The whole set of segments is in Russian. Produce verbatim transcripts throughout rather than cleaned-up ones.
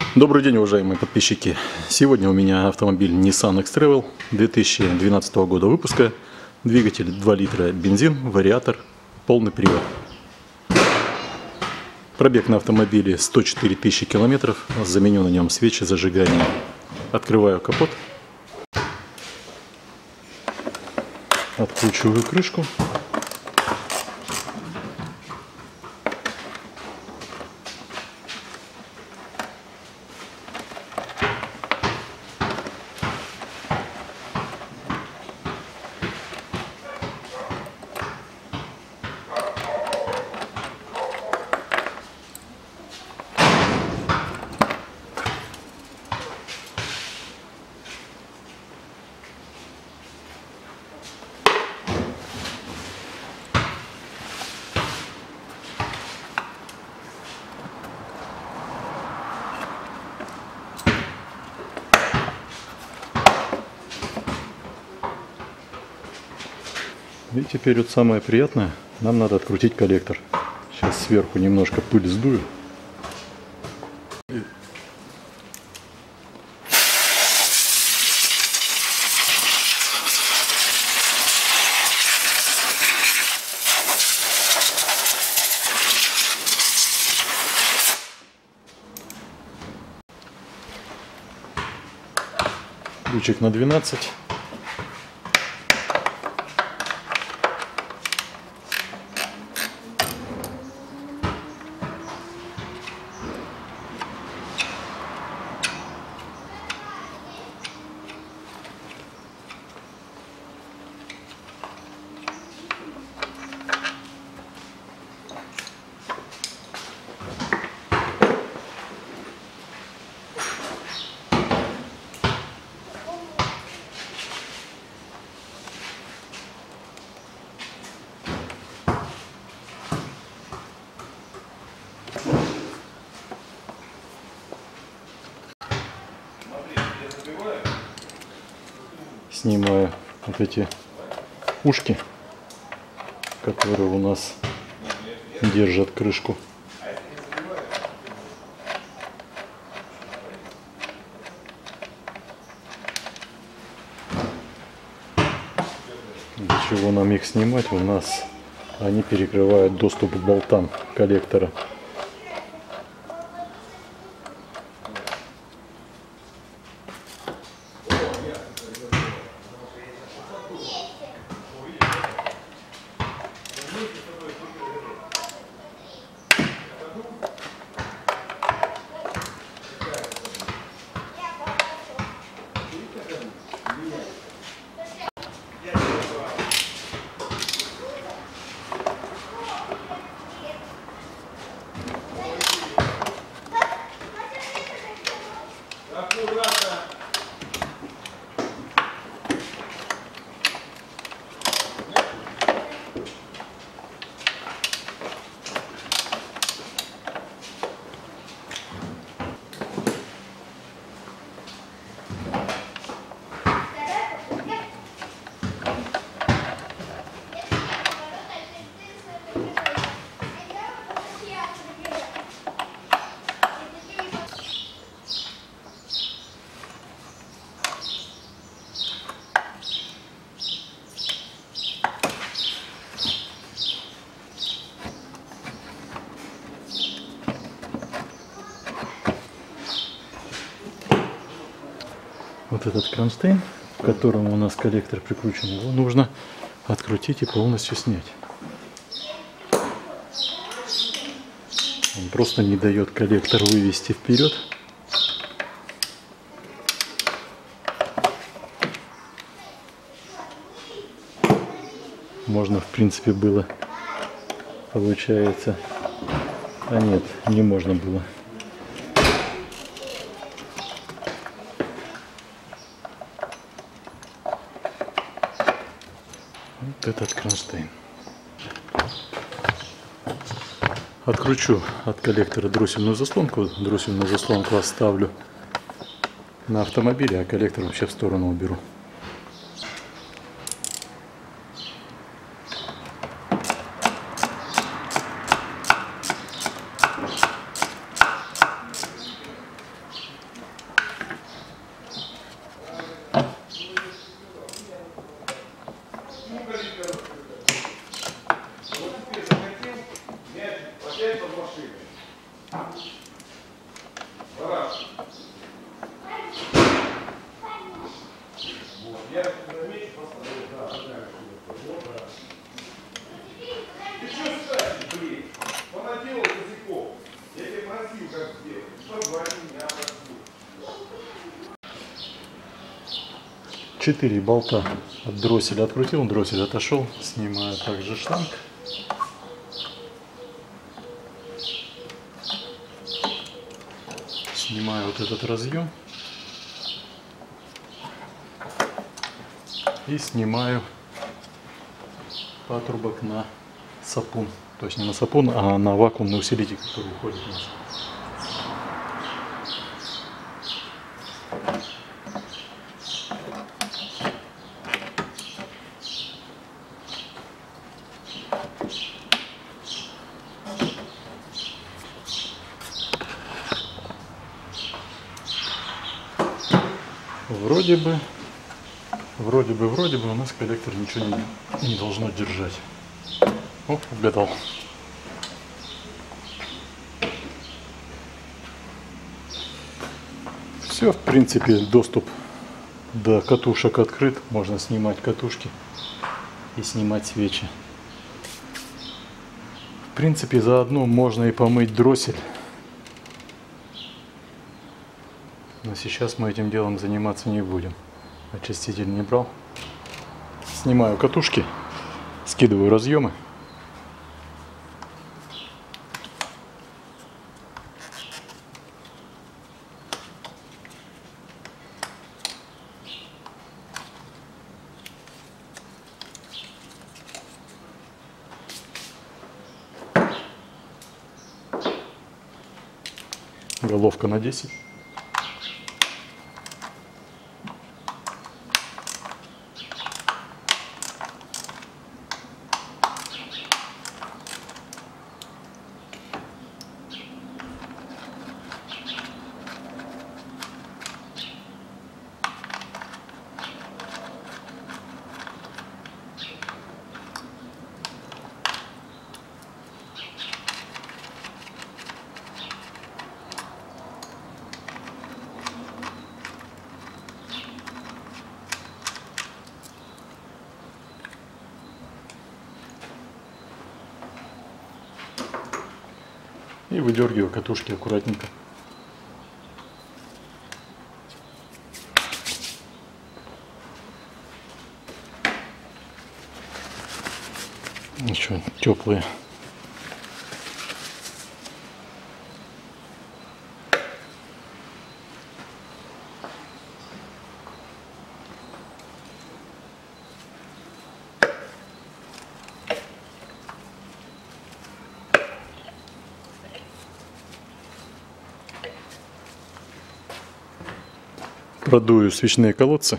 Добрый день, уважаемые подписчики! Сегодня у меня автомобиль Nissan X-Travel две тысячи двенадцатого года выпуска. Двигатель два литра бензин, вариатор, полный привод. Пробег на автомобиле сто четыре тысячи километров. Заменю на нем свечи зажигания. Открываю капот. Откручиваю крышку. И теперь вот самое приятное, нам надо открутить коллектор. Сейчас сверху немножко пыль сдую. Ключик на двенадцать. Снимаю вот эти ушки, которые у нас держат крышку. Для чего нам их снимать? У нас они перекрывают доступ к болтам коллектора. Вот этот кронштейн, к которому у нас коллектор прикручен, его нужно открутить и полностью снять. Он просто не дает коллектор вывести вперед. Можно, в принципе, было, получается, а нет, не можно было. Вот этот кронштейн. Откручу от коллектора дроссельную заслонку. Дроссельную заслонку оставлю на автомобиле, а коллектор вообще в сторону уберу. Четыре болта от дросселя открутил, дроссель отошел. Снимаю также шланг. Снимаю вот этот разъем. И снимаю патрубок на сапун. То есть не на сапун, а на вакуумный усилитель, который уходит у нас. Вроде бы, вроде бы, вроде бы у нас коллектор ничего не, не должно держать. О, угадал. Все, в принципе, доступ до катушек открыт. Можно снимать катушки и снимать свечи. В принципе, заодно можно и помыть дроссель. Но сейчас мы этим делом заниматься не будем. Очиститель не брал. Снимаю катушки, скидываю разъемы. Головка на десять. И выдергиваю катушки аккуратненько. Еще теплые. Продую свечные колодцы.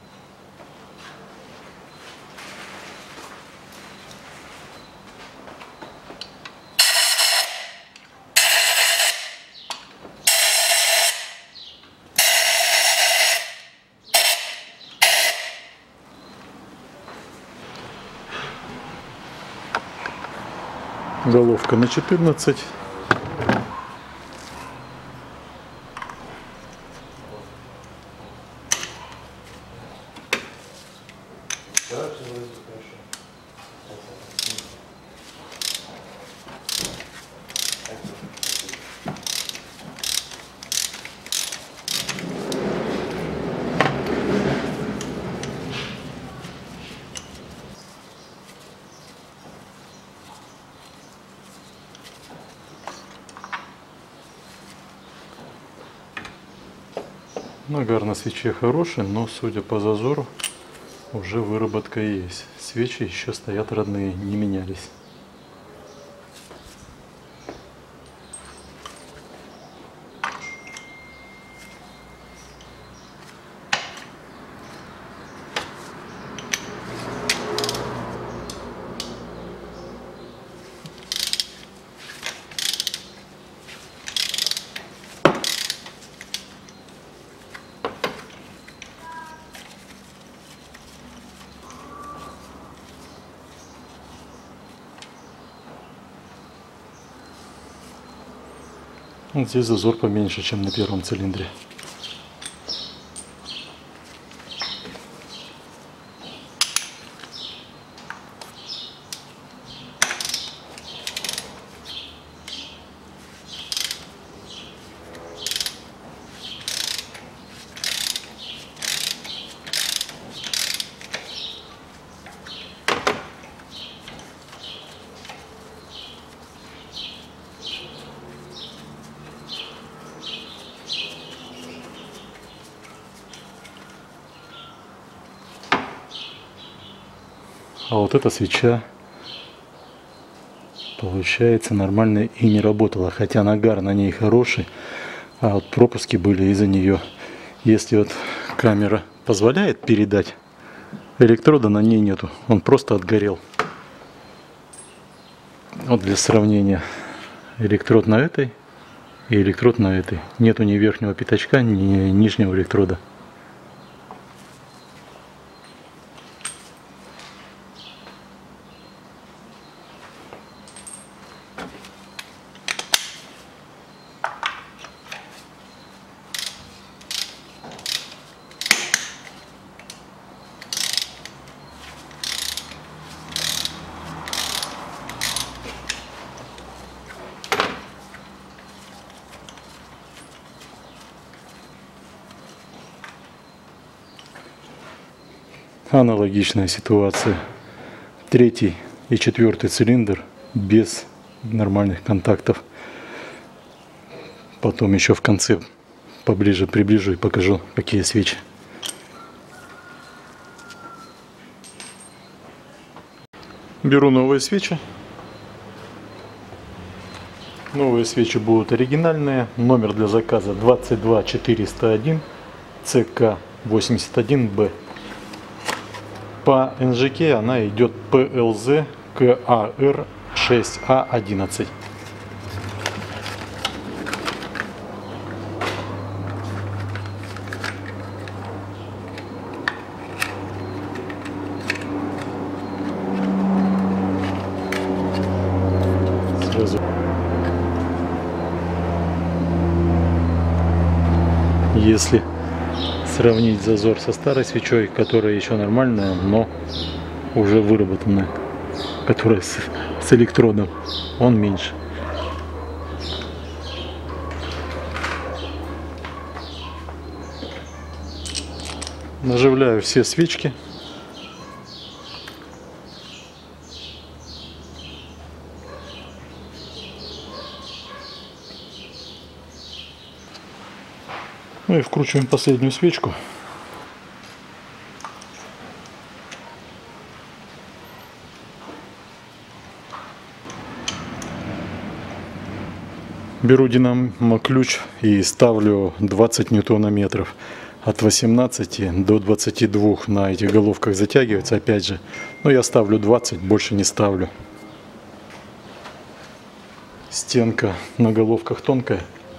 Головка на четырнадцать. Нагар на свече хороший, но судя по зазору уже выработка есть. Свечи еще стоят родные, не менялись. Вот здесь зазор поменьше, чем на первом цилиндре. А вот эта свеча, получается, нормально и не работала. Хотя нагар на ней хороший, а вот пропуски были из-за нее. Если вот камера позволяет передать, электрода на ней нету. Он просто отгорел. Вот для сравнения. Электрод на этой и электрод на этой. Нету ни верхнего пятачка, ни нижнего электрода. Аналогичная ситуация. Третий и четвертый цилиндр без нормальных контактов. Потом еще в конце поближе приближу и покажу, какие свечи. Беру новые свечи. Новые свечи будут оригинальные. Номер для заказа двадцать два четыреста один С К восемьдесят один Б. По Н Ж К она идет П Л З К А Р шесть А одиннадцать. Сразу. Если сравнить зазор со старой свечой, которая еще нормальная, но уже выработанная, которая с, с электродом, он меньше. Наживляю все свечки. Ну и вкручиваем последнюю свечку. Беру динамо-ключ и ставлю двадцать ньютонометров. От восемнадцати до двадцати двух на этих головках затягивается, опять же. Но я ставлю двадцать, больше не ставлю. Стенка на головках тонкая.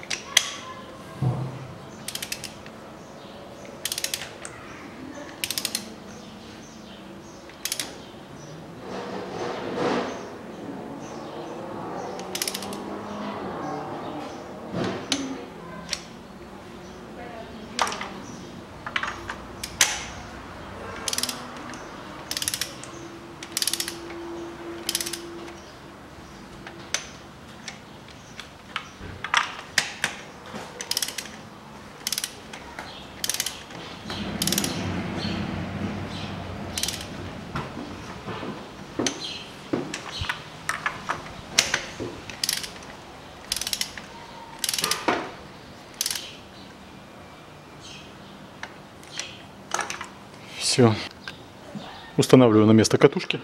Все. Устанавливаю на место катушки.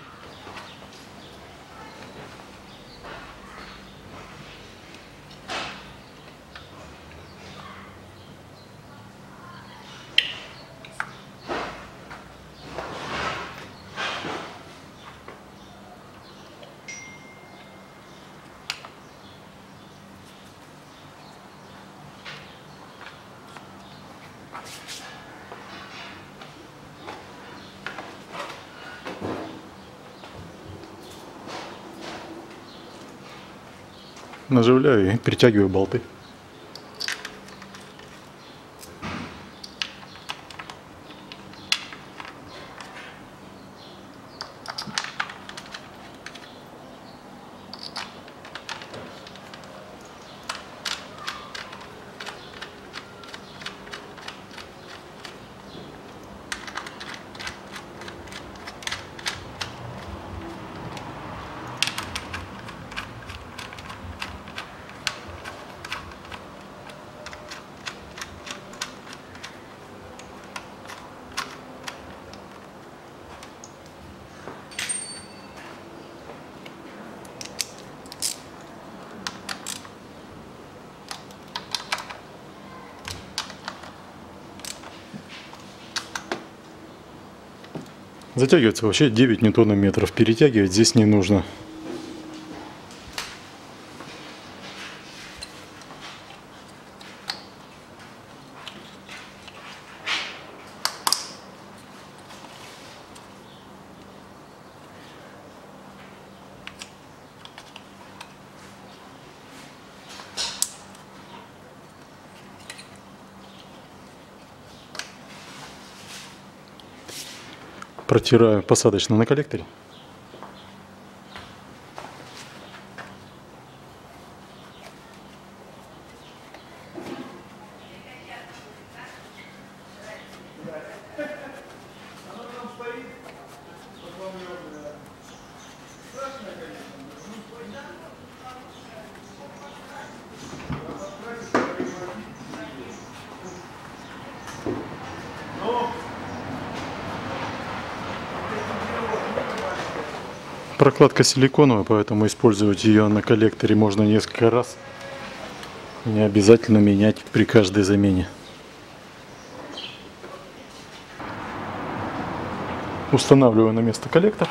Наживляю и притягиваю болты. Затягивается вообще девять ньютонометров. Перетягивать здесь не нужно. Протираю посадочно на коллекторе. Прокладка силиконовая, поэтому использовать ее на коллекторе можно несколько раз. Не обязательно менять при каждой замене. Устанавливаю на место коллектор.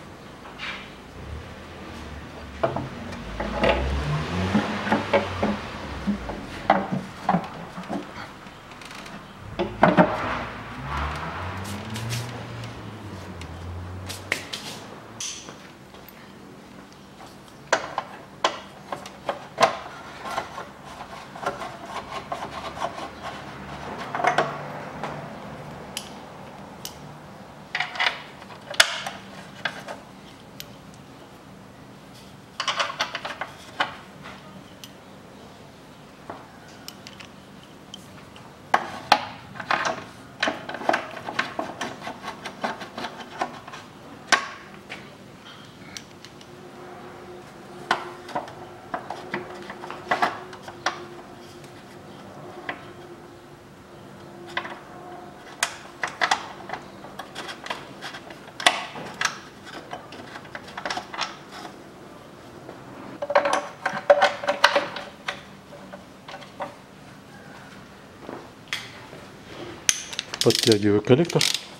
Подтягиваю коллектор.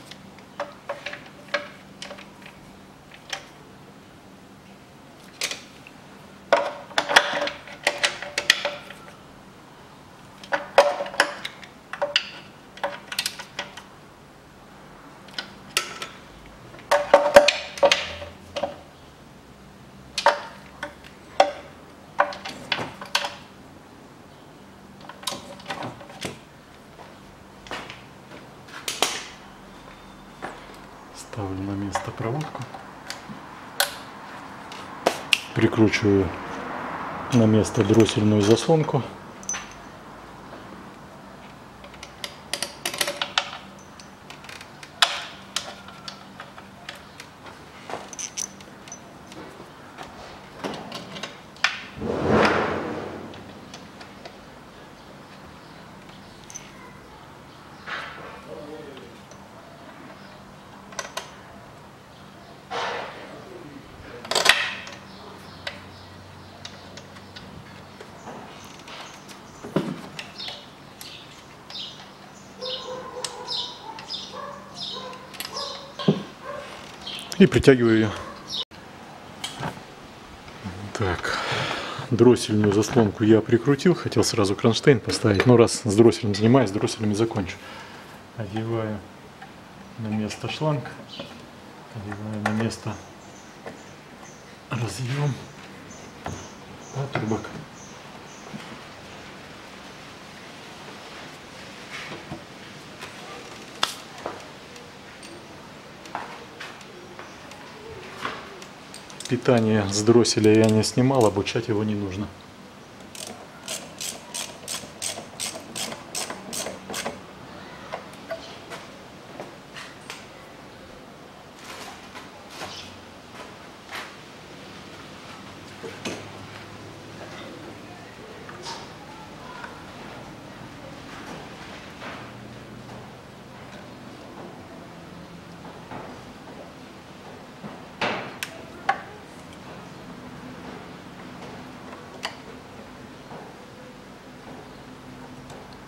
Ставлю на место проводку, прикручиваю на место дроссельную заслонку. И притягиваю ее. Так, дроссельную заслонку я прикрутил, хотел сразу кронштейн поставить, но раз с дросселем занимаюсь, с дросселями закончу. Одеваю на место шланг, одеваю на место разъем патрубок. Питание с дросселя я не снимал, обучать его не нужно.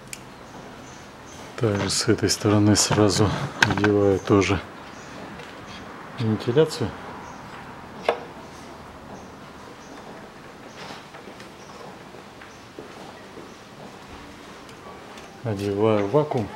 Также с этой стороны сразу одеваю тоже вентиляцию. Одеваю вакуум.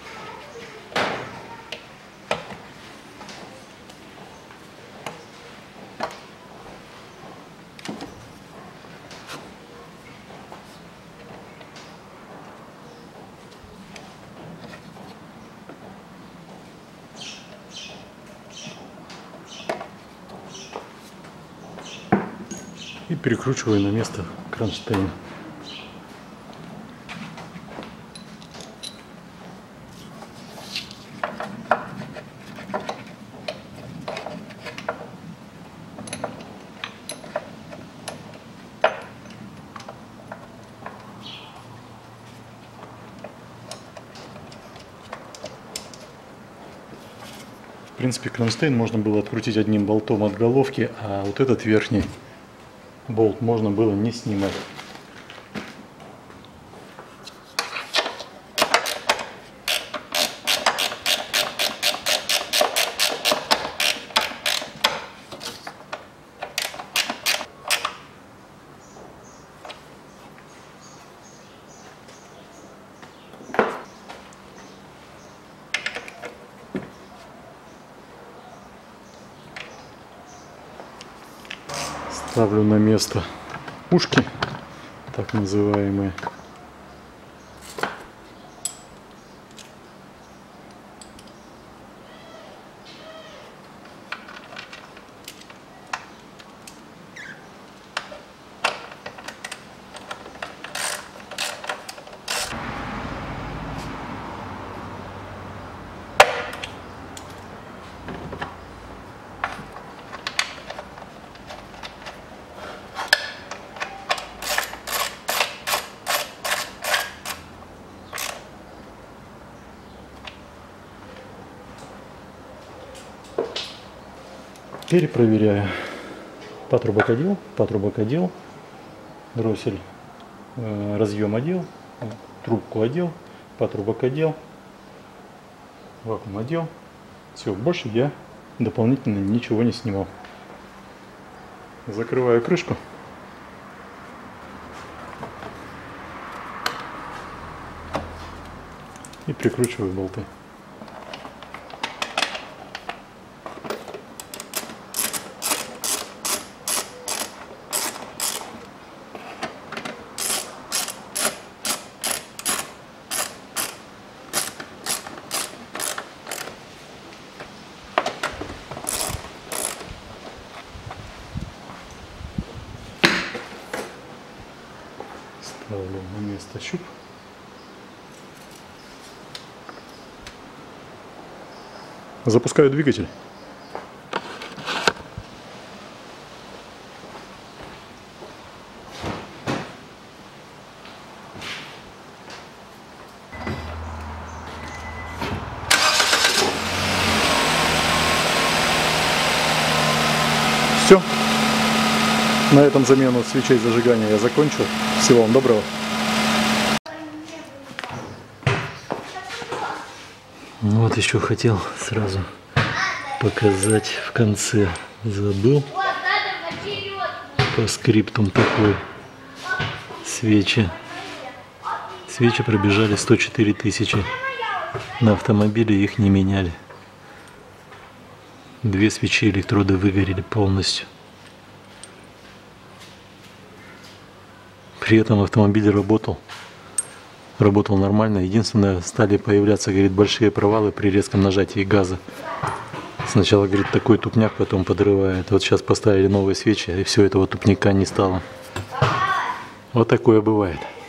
И перекручиваю на место кронштейн. В принципе, кронштейн можно было открутить одним болтом от головки, а вот этот верхний болт можно было не снимать. Ставлю на место пушки, так называемые. Перепроверяю патрубок-одел, патрубок-одел, дроссель, э, разъем одел, трубку одел, патрубок-одел, вакуум одел. Все, больше я дополнительно ничего не снимал. Закрываю крышку. И прикручиваю болты. Ставлю на место щуп. Запускаю двигатель. Все. На этом замену свечей зажигания я закончил. Всего вам доброго. Вот еще хотел сразу показать в конце. Забыл. По скриптум такой. Свечи. Свечи пробежали сто четыре тысячи. На автомобиле их не меняли. Две свечи электроды выгорели полностью. При этом автомобиль работал. Работал нормально. Единственное, стали появляться, говорит, большие провалы при резком нажатии газа. Сначала, говорит, такой тупняк, потом подрывает. Вот сейчас поставили новые свечи, и все этого тупняка не стало. Вот такое бывает.